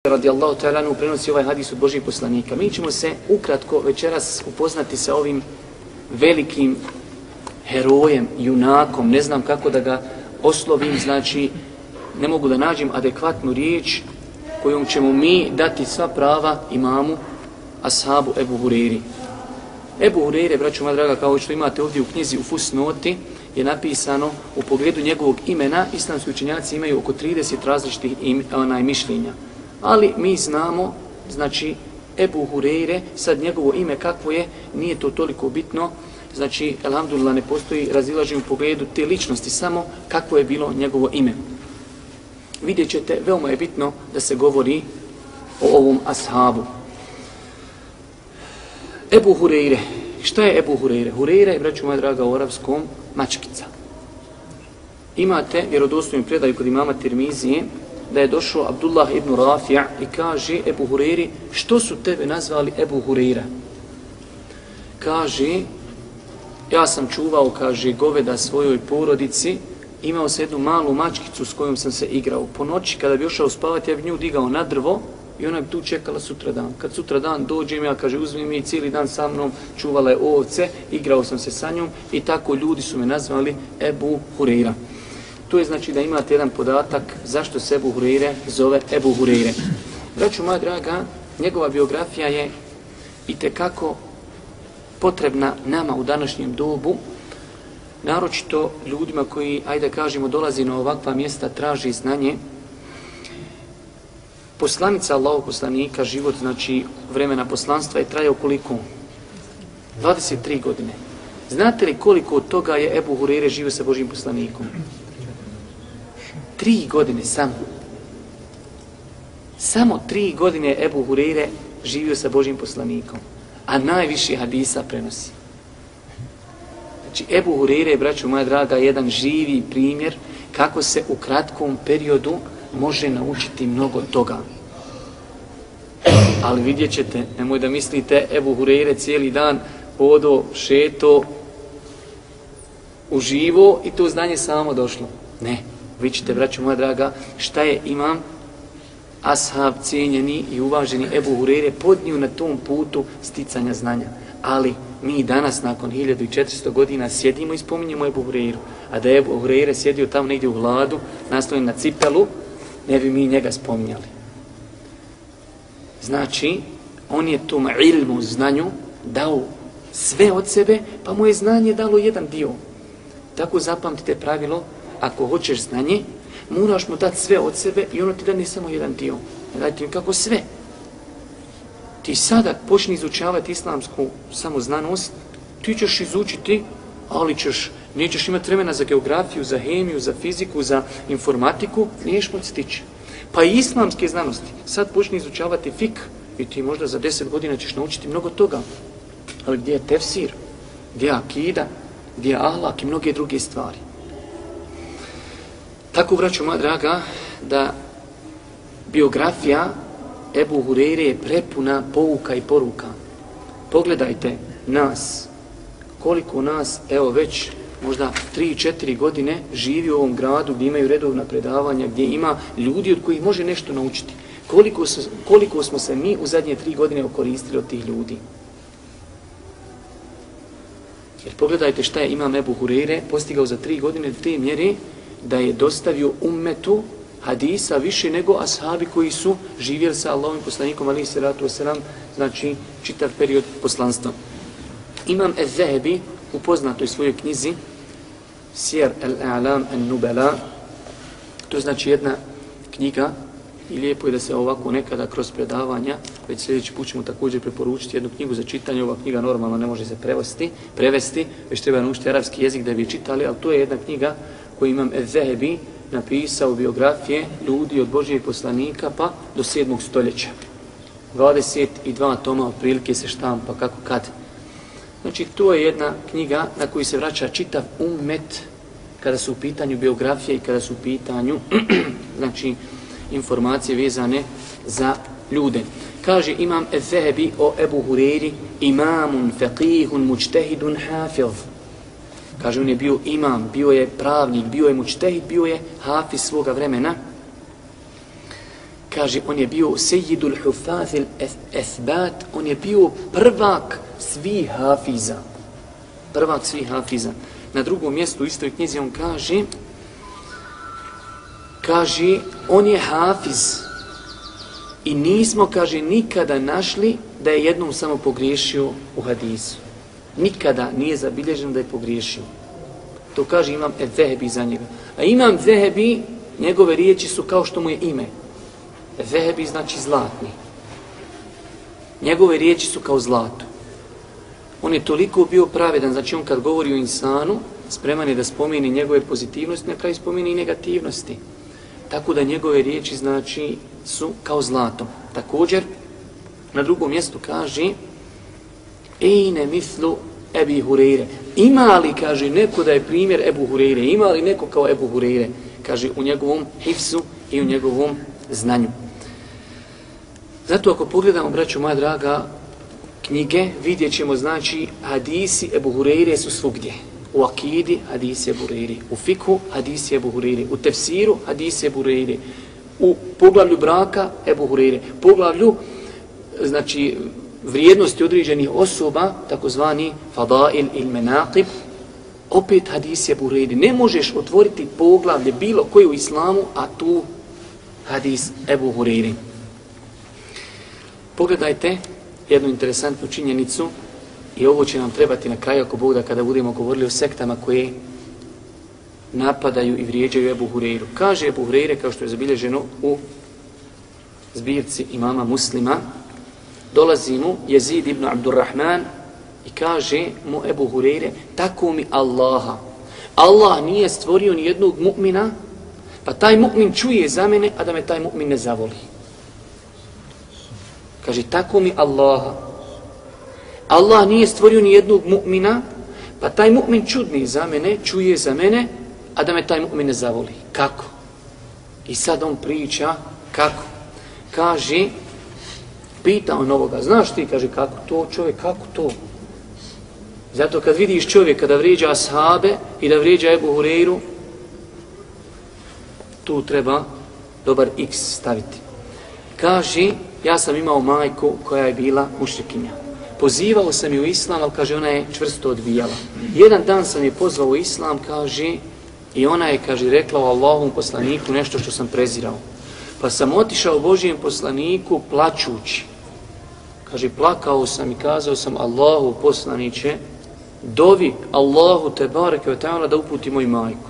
radijallahu ta'ala anhu prenosi ovaj hadis od Božih poslanika. Mi ćemo se ukratko večeras upoznati sa ovim velikim herojem, junakom, ne znam kako da ga oslovim, znači ne mogu da nađem adekvatnu riječ kojom ćemo mi dati sva prava imamu ashabu Ebu Hureyri. Ebu Hureyre, braćo moja draga, kao što imate ovdje u knjizi u Fusnoti, je napisano u pogledu njegovog imena, islamski učenjaci imaju oko 30 različitih mišljenja. Ali mi znamo, znači, Ebu Hureyre, sad njegovo ime kakvo je, nije to toliko bitno, znači, elhamdulillah, ne postoji razilaženje u pogledu te ličnosti, samo kakvo je bilo njegovo ime. Vidjet ćete, veoma je bitno da se govori o ovom ashabu. Ebu Hureyre. Šta je Ebu Hureyre? Hureyre je, braću moja draga, u arapskom mačkica. Imate vjerodostojnu predaju kod imama Tirmizije da je došao Abdullah ibn Rafi' i kaže Ebu Hureyri, što su tebe nazvali Ebu Hureyra? Kaže, ja sam čuvao, kaže, goveda svojoj porodici, imao sam jednu malu mačkicu s kojom sam se igrao. Po noći, kada bi ošao spavati, ja bi nju digao na drvo i ona bi tu čekala sutradan. Kad sutradan dođem, ja, kaže, uzmi mi cijeli dan sa mnom, čuvala je ovce, igrao sam se sa njom i tako ljudi su me nazvali Ebu Hureyra. To je znači da imate jedan podatak zašto se Ebu Hureyre zove Ebu Hureyre. Braćo moja draga, njegova biografija je itekako potrebna nama u današnjem dobu, naročito ljudima koji, ajde kažemo, dolazi na ovakva mjesta, traži znanje. Poslanica Allahov poslanika, život, znači vremena poslanstva je trajao koliko? 23 godine. Znate li koliko od toga je Ebu Hureyre živio sa Božim poslanikom? 3 godine samo. Samo 3 godine je Ebu Hureyre živio sa Božim poslanikom, a najviše hadisa prenosi. Znači, Ebu Hureyre, braćo moja draga, jedan živi primjer kako se u kratkom periodu može naučiti mnogo toga. Ali vidjet ćete, nemoj da mislite, Ebu Hureyre cijeli dan hodo, šeto, uživo i to znanje samo došlo. Ne, vi ćete, braćo moja draga, šta je imam ashab, cijenjeni i uvaženi Ebu Hureyre podnio na tom putu sticanja znanja. Ali mi danas, nakon 1400 godina, sjedimo i spominjemo Ebu Hureyru. A da je Ebu Hureyre sjedio tamo negdje u hladu, naslonjen na cipelu, ne bi mi njega spominjali. Znači, on je tom ilmu, znanju, dao sve od sebe, pa mu je znanje dalo jedan dio. Tako zapamtite pravilo, ako hoćeš znanje, moraš mu dati sve od sebe i ono ti da ne samo jedan dio. Ne dajte mi kako sve. Ti sada počni izučavati islamsku samoznanost, ti ćeš izučiti, ali nećeš imati vremena za geografiju, za hemiju, za fiziku, za informatiku, niješ moći stići. Pa i islamske znanosti. Sad počni izučavati fik i ti možda za 10 godina ćeš naučiti mnogo toga. Ali gdje je tefsir, gdje je akida, gdje je ahlak i mnoge druge stvari. Tako, braćo moja draga, da biografija Ebu Hureyre je prepuna pouka i poruka. Pogledajte nas, koliko nas, evo već možda 3-4 godine živi u ovom gradu gdje imaju redovna predavanja, gdje ima ljudi od kojih može nešto naučiti. Koliko smo se mi u zadnje 3 godine okoristili od tih ljudi. Jer pogledajte šta je imam Ebu Hureyre postigao za 3 godine do te mjere da je dostavio ummetu hadisa više nego ashabi koji su živjeli sa Allahovim poslanikom, alejhi salatu vesselam, znači čitav period poslanstva. Imam Az-Zahabi u poznatoj svojoj knjizi Sjer al-A'lam an-Nubala, to znači jedna knjiga i lijepo je da se ovako nekada kroz predavanja, već sljedeći put ćemo također preporučiti jednu knjigu za čitanje. Ova knjiga normalno ne može se prevesti, već treba naučiti arapski jezik da bi je čitali, ali to je jedna knjiga koju imam Az-Zahabi napisao biografije ljudi od Božijeg poslanika pa do 7. stoljeća. 22 toma otprilike se štampa kako kad. Znači, to je jedna knjiga na koju se vraća čitav ummet kada su u pitanju biografije i kada su u pitanju znači, informacije vezane za ljude. Kaže imam Az-Zahabi o Ebu Hureyri, imamun, faqihun, mučtehidun, hafiz. Kaže, on je bio imam, bio je pravnik, bio je mučtehid, bio je hafiz svoga vremena. kaže, on je bio sejidul hufazil esbat, on je bio prvak svih hafiza. Prvak svih hafiza. Na drugom mjestu u istoj knjizi on kaže, on je hafiz. I nismo, kaže, nikada našli da je jednom samo pogriješio u hadisu. Nikada nije zabilježeno da je pogriješio. To kaže Imam Zehebi za njega. A Imam Zehebi, njegove riječi su kao što mu je ime. Zehebi znači zlatni. Njegove riječi su kao zlato. On je toliko bio pravedan, znači on kad govori o insanu, spreman je da spomeni njegove pozitivnosti, na kraju spomeni i negativnosti. Tako da njegove riječi znači su kao zlato. Također, na drugom mjestu kaže Ejne mislu Ebi Hureyre. Ima li, kaže, neko da je primjer Ebu Hureyre? Ima li neko kao Ebu Hureyre? Kaže, u njegovom hifzu i u njegovom znanju. Zato ako pogledamo, braćo moja draga, knjige, vidjet ćemo, znači, hadisi Ebu Hureyre su svugdje. U akidi hadisi Ebu Hureyre, u fikhu hadisi Ebu Hureyre, u tefsiru hadisi Ebu Hureyre, u poglavlju braka Ebu Hureyre, poglavlju, znači, vrijednosti određenih osoba, takozvani fadail il menaqib, opet hadisi Ebu Hureyre. Ne možeš otvoriti poglavlje bilo koje u islamu, a tu hadis Ebu Hureyre. Pogledajte jednu interesantnu činjenicu i ovo će nam trebati na kraju ako Bog da kada budemo govorili o sektama koje napadaju i vrijeđaju Ebu Hureyru. Kaže Ebu Hureyre, kao što je zabilježeno u zbirci imama Muslima, dolazi mu Jezid ibn Abdurrahman i kaže mu Ebu Hureyre, tako mi Allaha. Allah nije stvorio ni jednog mu'mina, pa taj mu'min čuje za mene, a da me taj mu'min ne zavoli. Kaže, tako mi Allaha. Allah nije stvorio ni jednog mu'mina, pa taj mu'min čudni za mene, čuje za mene, a da me taj mu'min ne zavoli. Kako? I sad on priča kako. Kaže, pita on ovoga, znaš ti, kaže, kako to čovjek, kako to? Zato kad vidiš čovjeka da vrijeđa ashabe i da vrijeđa Ebu Hureyru, tu treba dobar x staviti. Kaže, ja sam imao majku koja je bila mušrikinja. Pozivao sam ju u islam, ali kaže, ona je čvrsto odbijala. Jedan dan sam je pozvao u islam, kaže, i ona je, kaže, rekla o Allahovom poslaniku nešto što sam prezirao. Pa sam otišao Božijem poslaniku plačući. Kaže, plakao sam i kazao sam, Allahu poslaniće, dovi Allahu te bareke ve ta'ala da uputi moju majku.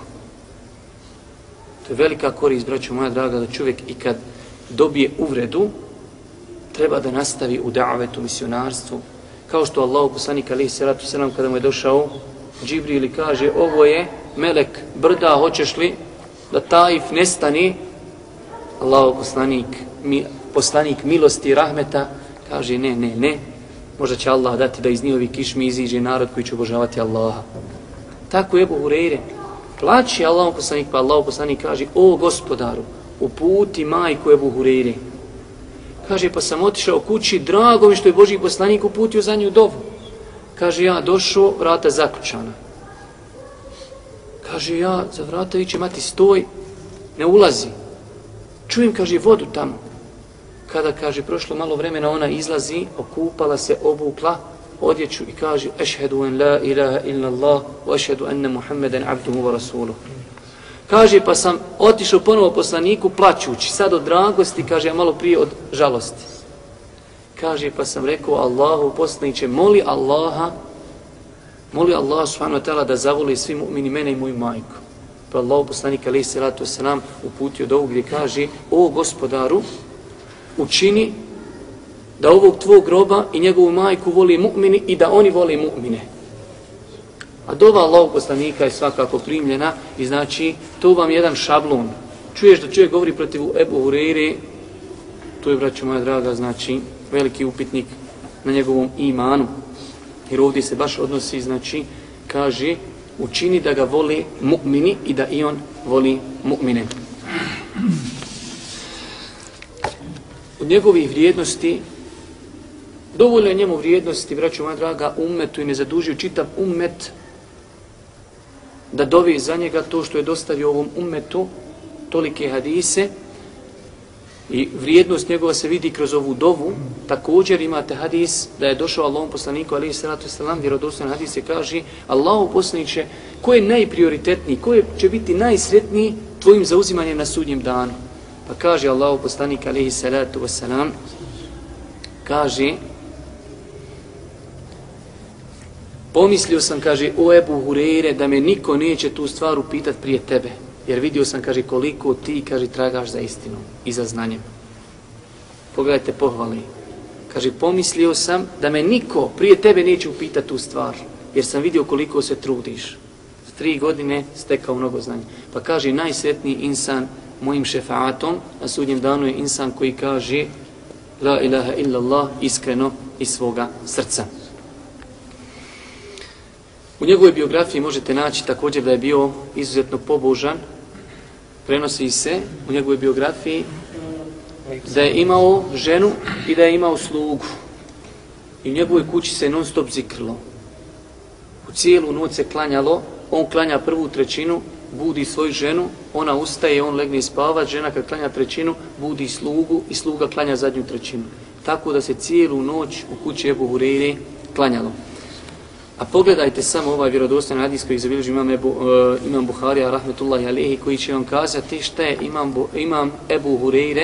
To je velika korist, braćo moja draga, da čovjek i kad dobije uvredu, treba da nastavi u da'vetu, misionarstvu. Kao što Allahu poslanik alejhi selatu selam kada mu je došao Džibril i kaže, ovo je melek brda, hoćeš li da Taif nestane? Allahu poslanik milosti i rahmeta kaže, ne. Možda će Allah dati da iz njihovi kišmi iziđe narod koji će obožavati Allaha. Tako je Ebu Hureyre. Plaći Allahu poslanik, pa Allahu poslanik kaže, o gospodaru, uputi majku Ebu Hureyre. Kaže, pa sam otišao kući, drago mi što je Božji poslanik uputio za nju dovu. Kaže, ja došao, vrata zaključana. Kaže, ja za vrata viče, mati stoj, ne ulazi. Čujem, kaže, vodu tamo. Kada, kaže, prošlo malo vremena, ona izlazi, okupala se, obukla odjeću i kaže, ešhedu en la ilaha illa Allah, wa ešhedu enne Muhammeden abduhu wa rasuluhu. Kaže, pa sam otišao ponovo poslaniku plačući, sad od dragosti, kaže, a malo prije od žalosti. Kaže, pa sam rekao, Allahu poslaniće, moli Allaha subhanahu wa ta'ala da zavoli svi mu'mini mene i moju majku. Pa Allahu poslanik alejhi selatu vesselam uputio dovu gdje kaže, o gospodaru, učini da ovog tvog groba i njegovu majku voli mu'mini i da oni voli mu'mine. A dova Allahog poslanika je svakako primljena i znači to vam je jedan šablon. Čuješ da čovjek govori protiv Ebu Hureyre, to je, braćo moja draga, znači veliki upitnik na njegovom imanu. Jer ovdje se baš odnosi, znači, kaže, učini da ga voli mu'mini i da i on voli mu'mine. Od njegovih vrijednosti, dovoljno je njemu vrijednosti, braćo moja draga, ummetu i ne zadužio čitav ummet da dovi za njega to što je dostavio ovom ummetu, tolike hadise. I vrijednost njegova se vidi kroz ovu dovu. Također imate hadis da je došao Allahom poslaniku, alejhi salatu vesselam, vjerodostojan hadis se kaže: Allahov poslaniče, ko je najprioritetniji, ko će biti najsretniji tvojim zauzimanjem na sudnjem danu? Pa kaže Allahov poslanik, alejhi salatu vesselam, kaže: pomislio sam, kaže, o Ebu Hureyre, da me niko neće tu stvar upitati prije tebe. Jer vidio sam, kaže, koliko ti, kaže, tragaš za istinom i za znanjem. Pogledajte pohvale. Kaže, pomislio sam da me niko prije tebe neće upitati tu stvar. Jer sam vidio koliko se trudiš. 3 godine stekao mnogo znanja. Pa kaže, najsretniji insan mojim šefaatom na sudnjem danu je insan koji kaže La ilaha illallah iskreno iz svoga srca. U njegovoj biografiji možete naći također da je bio izuzetno pobožan. Prenosi se u njegovoj biografiji da je imao ženu i da je imao slugu. I u njegovoj kući se non stop zikrilo. U cijelu noć se klanjalo, on klanja prvu trećinu, budi svoju ženu, ona ustaje, on legne spavat, žena kad klanja trećinu, budi slugu i sluga klanja zadnju trećinu. Tako da se cijelu noć u kući Ebu Hureyre klanjalo. A pogledajte samo ovaj vjerodostojan hadis koji zabilježi imam Buharija, rahmetullahi alejhi, koji će vam kazati šta je imam Ebu Hureyre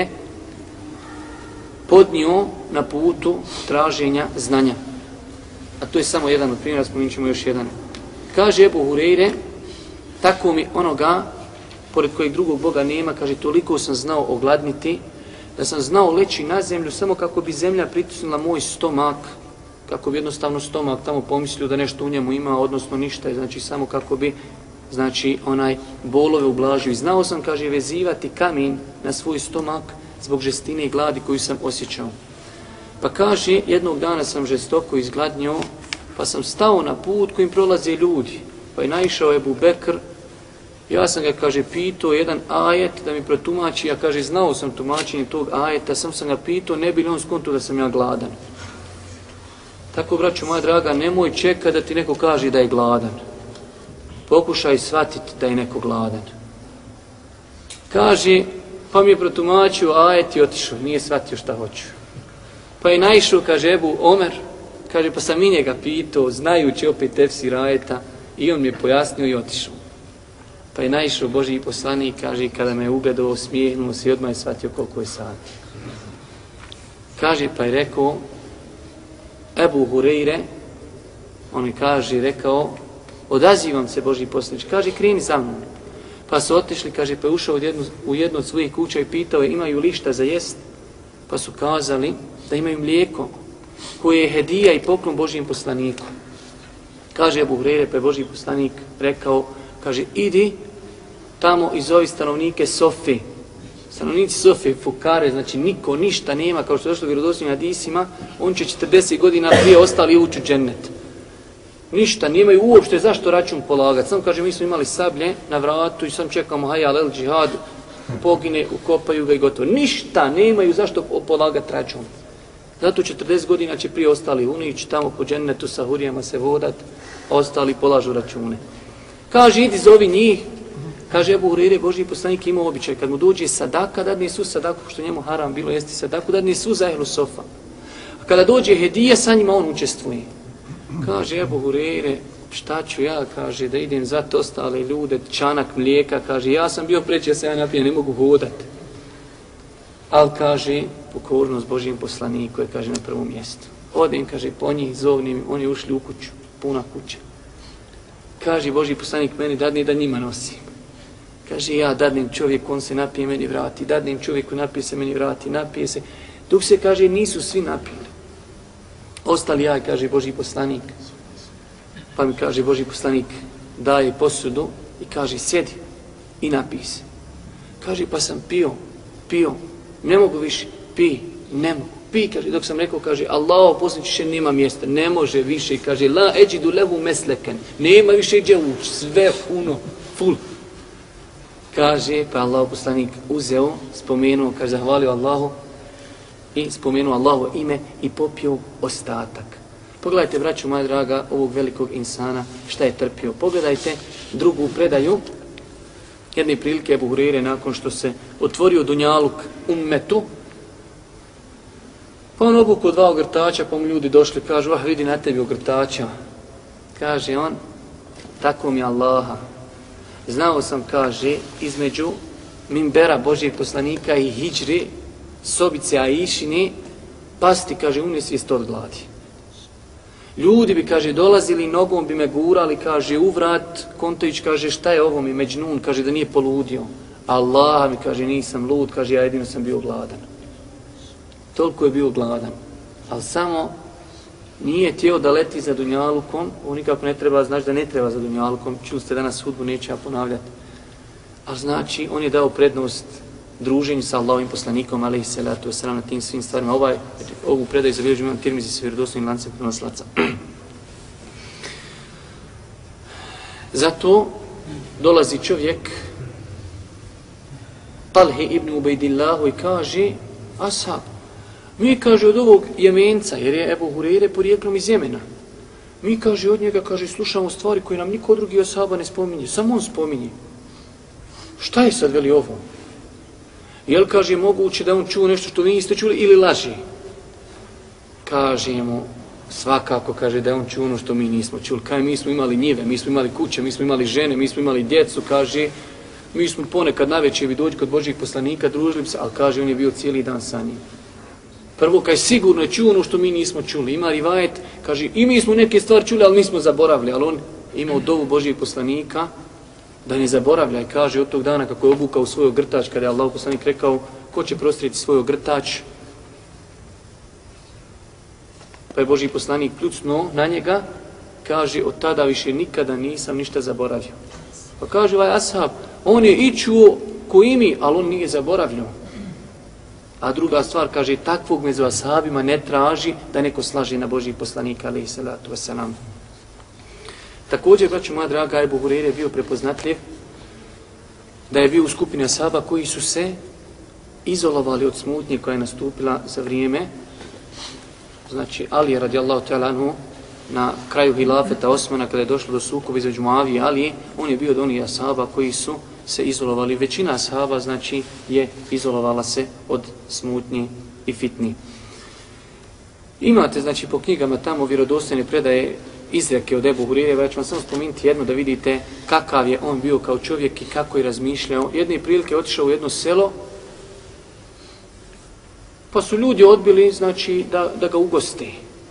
podnio na putu traženja znanja. A to je samo jedan od primjera, spomenut ćemo još jedan. Kaže Ebu Hureyre, tako mi onoga, pored kojeg drugog Boga nema, kaže, toliko sam znao ogladniti, da sam znao leći na zemlju samo kako bi zemlja pritisnula moj stomak, kako bi jednostavno stomak tamo pomislio da nešto u njemu ima, odnosno ništa, znači samo kako bi, znači, onaj bolove ublažio. I znao sam, kaže, vezivati kamen na svoj stomak zbog žestine i gladi koju sam osjećao. Pa kaže, jednog dana sam žestoko izgladnio, pa sam stao na put kojim prolaze ljudi. Pa je naišao Ebu Bekr, ja sam ga, kaže, pitao jedan ajet da mi protumači, ja, kaže, znao sam tumačenje tog ajeta, sam ga pitao, ne bi li on skonto da sam ja gladan. Tako, braćo moja draga, nemoj čekati da ti neko kaže da je gladan. Pokušaj shvatiti da je neko gladan. Kaže, pa mi je protumačio ajet i otišao, nije shvatio šta hoću. Pa je naišao, kaže, Ebu Omer, kaže, pa sam i njega pitao, znajući opet tefsir ajeta, i on mi je pojasnio i otišao. Pa je naišao Božji poslanik, kaže, kada me je ugledao, smijehnuo se i odmah je shvatio koliko je sati. Kaže, pa je rekao, Ebu Hureyre, on je, kaže, rekao, odazivam se Božji poslanič, kaže, kreni za mnom. Pa su otišli, kaže, pa je ušao u jednu od svojih kuća i pitao je, imaju li šta za jest? Pa su kazali da imaju mlijeko koje je hedija i poklon Božjem poslaniku. Kaže Ebu Hureyre, pa je Božji poslanik rekao, kaže, idi tamo i zovi stanovnike Sofi. Stanovnici Sofi, fukare, znači niko ništa nema, kao što je došlo u vjerodostojnim hadisima, on će 40 godina prije ostali ući u džennet. Ništa, nemaju uopšte zašto račun polagati. Samo kaže, mi smo imali sablje na vratu i sam čekamo hajal el džihad, pogine, ukopaju ga i gotovo. Ništa, nemaju zašto polagati račun. Zato 40 godina će prije ostali unići, tamo po džennetu sa hurijama se vodat, a ostali polažu račune. Kaže, idi zovi njih. Kaže Ebu Hureyre, Božji poslanik imao običaj, kad mu dođe sadaka, dadne su sadaku, što njemu haram bilo jesti sadaku, dadne su za ehlu sofa. A kada dođe hedija, sa njima on učestvuje. Kaže Ebu Hureyre, šta ću ja, kaže, da idem za to ostale ljude, čanak mlijeka, kaže, ja sam bio preći, ja se ja napijem, ne mogu hodati. Ali, kaže, pokornost Božjim poslaniku je, kaže, na prvom mjestu. Odem, kaže, po njih, zovnim, oni ušli u kuću, puna kuća. Kaže, Božji poslanik meni dadne da njima nosim. Kaže, ja dadnem čovjek, on se napije, meni vrati, dadnem čovjeku, napije se, meni vrati, napije se. Dok se, kaže, nisu svi napili. Ostali ja, kaže Božji poslanik. Pa mi kaže Božji poslanik, daje posudu i kaže, sjedi i napij se. Kaže, pa sam pio, ne mogu više, ne mogu. Pi, kaže, dok sam rekao, kaže, Allaho poslaniče, nema mjesta, ne može više, kaže, la eđidu levu mesleken, nema više gdje ući, sve puno, full. Kaže, pa Allaho poslanik uzeo, spomenuo, kaže, zahvalio Allahu i spomenuo Allaho ime i popio ostatak. Pogledajte, braćo moja draga, ovog velikog insana, šta je trpio. Pogledajte drugu predaju, jedne prilike Ebu Hureyre, nakon što se otvorio dunjaluk ummetu, Pa on obuku 2 ogrtača, pa mu ljudi došli, kažu, vidi na tebi ogrtača. Kaže on, tako mi Allaha. Znao sam, kaže, između minbera Božijeg poslanika i hidžre, sobice Aišine, pasti, kaže, unesvijest od gladi. Ljudi bi, kaže, dolazili, nogom bi me gurali, kaže, u vrat, kontajući, kaže, šta je ovo mi, Međnun, kaže, da nije poludio. Allah mi, kaže, nisam lud, kaže, ja jedino sam bio gladan. Toliko je bio gladan. Ali samo nije htio da leti za dunjalukom, on nikako ne treba, znači da ne treba za dunjalukom, čuli ste danas hudbu, neće ja ponavljati. Ali znači, on je dao prednost druženju sa Allahovim poslanikom, alejhi salatu vesselam, na tim svim stvarima. Ovu predaju zabilježio imam Tirmizi sa vjerodostojnim lancem prenosilaca. Zato dolazi čovjek Talhe ibn Ubejdillahu i kaže, ashab, mi, kaže, od ovog Jemenca, jer je Ebu Hureyre porijeklom iz Jemena, mi, kaže, od njega, kaže, slušamo stvari koje nam niko drugi ashaba ne spominje, samo on spominje. Šta je sad, veli, ovo? Jel, kaže, moguće da on čuo nešto što vi niste čuli ili laži? Kaže mu, svakako, kaže, da on čuo ono što mi nismo čuli. Kaže, mi smo imali njive, mi smo imali kuće, mi smo imali žene, mi smo imali djecu, kaže, mi smo ponekad navečer bi dođi kod Božjih poslanika, družili se, ali, kaže, on je bio cijeli dan sa njim. Prvo, kaže, sigurno je čuo ono što mi nismo čuli. Ima rivajet, kaže, i mi smo neke stvari čuli, ali nismo zaboravili, ali on imao dovu Božjih poslanika, da ne zaboravlja, i kaže od tog dana kako je obukao svoj ogrtač, kada je Allah poslanik rekao ko će prostriti svoj ogrtač, pa je Božji poslanik pljucnuo na njega, kaže od tada više nikada nisam ništa zaboravio. Pa kaže ovaj ashab, on je i čuo ko i mi, ali on nije zaboravljao. A druga stvar, kaže, takvog među ashabima ne traži da neko slaže na Božji poslanika, alejhi salatu vesselam. Također, braćo moja draga, Ebu Hureyre je bio prepoznatljiv da je bio u skupini ashaba koji su se izolovali od smutnje koja je nastupila za vrijeme, znači Ali radijallahu ta'ala anhu, na kraju hilafeta Osmana, kada je došlo do sukoba između Muavije i Alije, on je bio od onih ashaba koji su se izolovali. Većina ashaba, znači, je izolovala se od smutnje i fitni. Imate, znači, po knjigama tamo vjerodostojne predaje izreke od Ebu Hureyre, ja ću vam samo spomenuti jedno da vidite kakav je on bio kao čovjek i kako je razmišljao. Jedne prilike je otišao u jedno selo, pa su ljudi odbili, znači, da ga ugoste.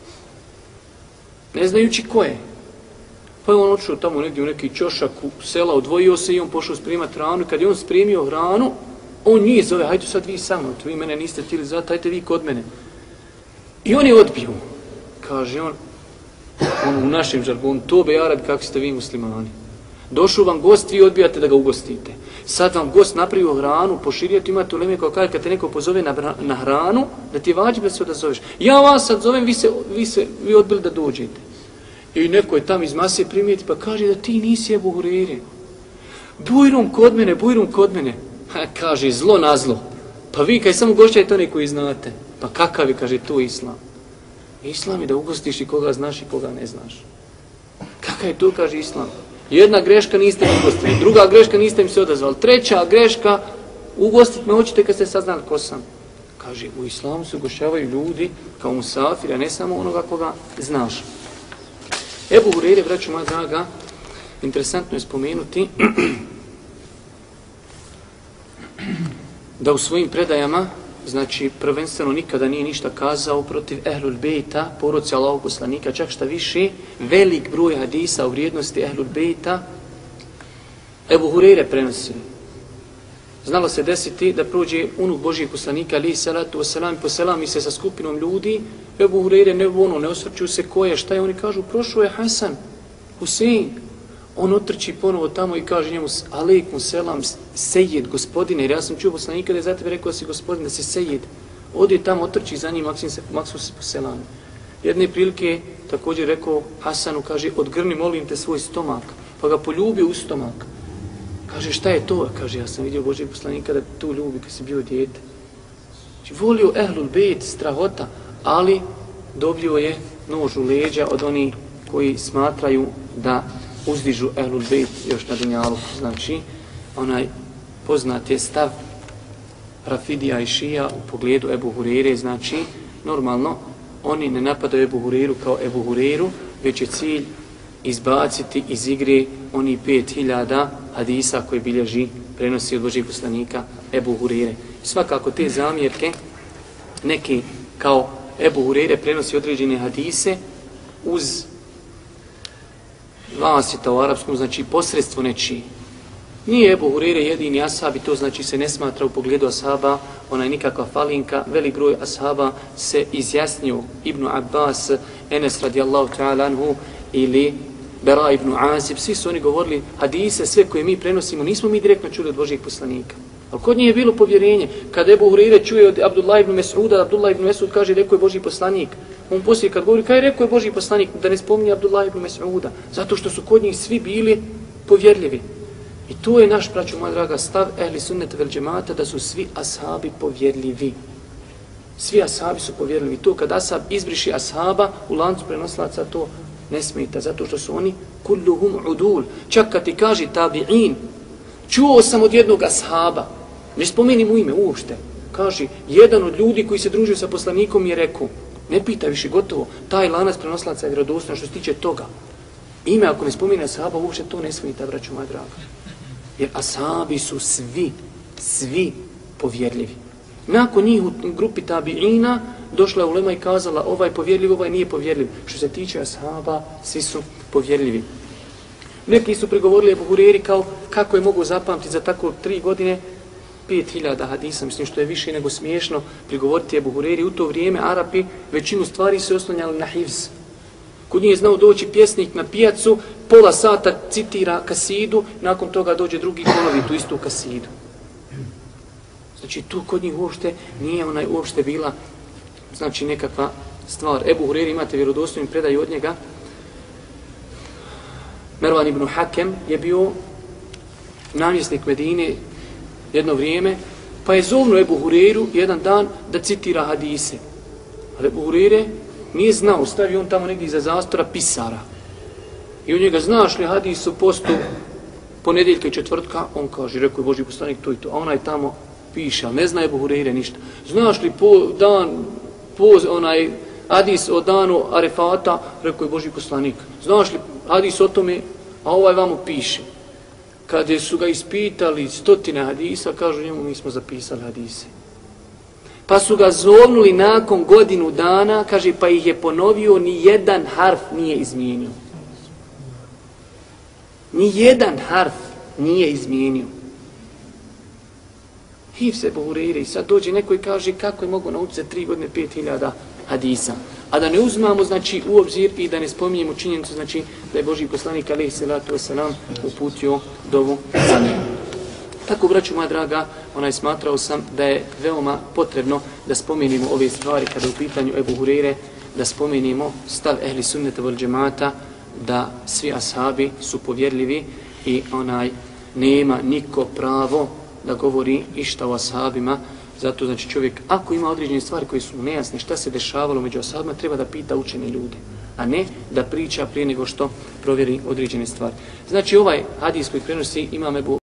Ne znajući ko je. Pa je on otišao tamo negdje u neki čošak u sela, odvojio se i on pošao spremati hranu. I kad je on spremio hranu, on njih zove, hajde sad vi sa mnom, vi mene niste htjeli zvati, hajde vi kod mene. I on je odbio. Kaže on u našem žargonu, tobe jarad, kako ste vi muslimani. Došao vam gost, vi odbijate da ga ugostite. Sad vam gost napravio hranu, poširijete, imate uleme kao kaže, kad te neko pozove na hranu, da ti je vađib da se odazoveš. Ja vas sad zovem, vi odbili da dođete. I neko je tam iz mase primijeti, pa kaže da ti nisi Ebu Hureyre. Bujrum kod mene. Kaže, zlo na zlo. Pa vi kaj samo gošćajte one koji znate. Pa kakav je, kaže, to islam. Islam je da ugostiš i koga znaš i koga ne znaš. Kakav je to, kaže islam? Jedna greška niste me ugostili, druga greška niste mi se odazvali, treća greška, ugostit me hoćete kad ste saznali ko sam. Kaže, u islamu se ugošćavaju ljudi kao musafiri, a ne samo onoga koga znaš. Ebu Hureyre, braćo moja draga, interesantno je spomenuti da u svojim predajama, znači prvenstveno nikada nije ništa kazao protiv Ehlul Bejta, porodci Allahovog poslanika, čak šta više, velik broj hadisa u vrijednosti Ehlul Bejta Ebu Hureyre prenosi. Znalo se desiti da prođe unuk Božijeg poslanika, alejhi salatu vesselam, i poselami se sa skupinom ljudi, Ebu Hureyre ne osvrću se ko je, šta je, oni kažu, prošao je Hasan, Husein. On otrči ponovo tamo i kaže njemu, alejkum selam, sejid, gospodine, jer ja sam čuo poslanika da je za tebe rekao da si gospodin, da si sejid. Ode tamo, otrči za njim, maksu se poselami. Jedne prilike također rekao Hasanu, kaže, odgrni, molim te, svoj stomak, pa ga poljubio u stomak. Kaže, šta je to? Kaže, ja sam vidio Božijeg poslanika da tu ljubi kad si bio dijete. Znači, volio Ehlul Bejt, strahota, ali dobio je nož u leđa od onih koji smatraju da uzdižu Ehlul Bejt još na dunjalu. Znači, onaj poznat je stav Rafidija i Šija u pogledu Ebu Hureyre, znači normalno, oni ne napadaju Ebu Hureyru kao Ebu Hureyru, već je cilj izbaciti iz igre oni 5000 hadisa koji bilježi, prenosi od Božijeg poslanika Ebu Hureyre. Svakako te zamjerke, neki kao Ebu Hureyre prenosi određene hadise uz vasita u arapskom, znači posredstvo nečiji. Nije Ebu Hureyre jedini ashab i to znači se ne smatra u pogledu ashaba, ona je nikakva falinka, velik broj ashaba se izjasnio, Ibn Abbas, Enes radijallahu ta'ala anhu ili Bera ibn Azib, svi su oni govorili hadise, sve koje mi prenosimo, nismo mi direktno čuli od Božijeg poslanika. Ali kod njih je bilo povjerenje. Kada Ebu Hureyre čuje od Abdullah ibn Mes'uda, Abdullah ibn Mes'ud kaže rekao je Božji poslanik. On poslije kad govori kaj je rekao je Božji poslanik, da ne spominje Abdullah ibn Mes'uda, zato što su kod njih svi bili povjerljivi. I to je naš, braćo moja draga, stav ehli sunneta vel džemata, da su svi ashabi povjerljivi. Svi ashabi su povjerljivi. To kad ashab izbriši ashaba u lancu prenoslaca, to ne smeta, zato što su oni kulluhum udul. Čak kad ti kaže tabi'in, čuo sam od jednog ashaba, ne spomeni mu ime uopšte, kaže, jedan od ljudi koji se družio sa poslanikom je rekao, ne pita više, gotovo, taj lanac prenoslaca je vjerodostojan što se tiče toga. Ime, ako ne spomene ashaba, uopšte to ne smeta, braćo moja draga. Jer ashabi su svi povjerljivi. Nakon njih u grupi tabi'ina došla je ulema i kazala ovaj povjerljiv, ovaj nije povjerljiv. Što se tiče ashaba, svi su povjerljivi. Neki su prigovorili Ebu Hureyri kao kako je mogu zapamtiti za tako 3 godine 5000 hadisa, mislim što je više nego smiješno prigovoriti Ebu Hureyri. U to vrijeme Arapi većinu stvari se oslonjali na hifz. Kod njih je znao doći pjesnik na pijacu, pola sata citira kasidu, nakon toga dođe drugi ponovi tu istu kasidu. Znači tu kod njih uopšte nije uopšte bila znači nekakva stvar. Ebu Hureyri imate vjerodostojnu predaju od njega. Mervan ibn Hakem je bio namjesnik Medine jedno vrijeme, pa je zovnuo Ebu Hureyru jedan dan da citira hadise. Ali Ebu Hureyre nije znao, stavio on tamo negdje iza zastora pisara. I u njega, znaš li hadis u postu ponedjeljka i četvrtka? On kaže, rekao je Božji poslanik to i to. A onaj tamo piše, ali ne zna Ebu Hureyre ništa. Znaš li onaj hadis o danu Arefata? Rekao je Božji poslanik. Znaš li hadis o tome? A ovaj vamo piše. Kada su ga ispitali 100 hadisa, kažu njemu mi smo zapisali hadise. Pa su ga zovnuli nakon godinu dana, kaže, pa ih je ponovio, ni jedan harf nije izmijenio. Ni jedan harf nije izmijenio. Hifz Ebu Hureyre, i sad dođe neko i kaže kako je mogo naučiti za 3 godine 5000 hadisa. A da ne uzmamo, znači, u obzir i da ne spominjemo činjenicu, znači, da je Božji poslanik, alejhi salatu vesselam, uputio dovu za njega. Tako, braću moja draga, smatrao sam da je veoma potrebno da spomenimo ove stvari kada je u pitanju Ebu Hureyre, da spomenimo stav ehli sunneta vel džemata, da svi ashabi su povjerljivi i nema niko pravo da govori išta o ashabima. Zato znači čovjek, ako ima određene stvari koje su nejasne, šta se dešavalo među ashabima, treba da pita učene ljude, a ne da priča prije nego što provjeri određene stvari. Znači ovaj hadis koji prenosi imam Ebu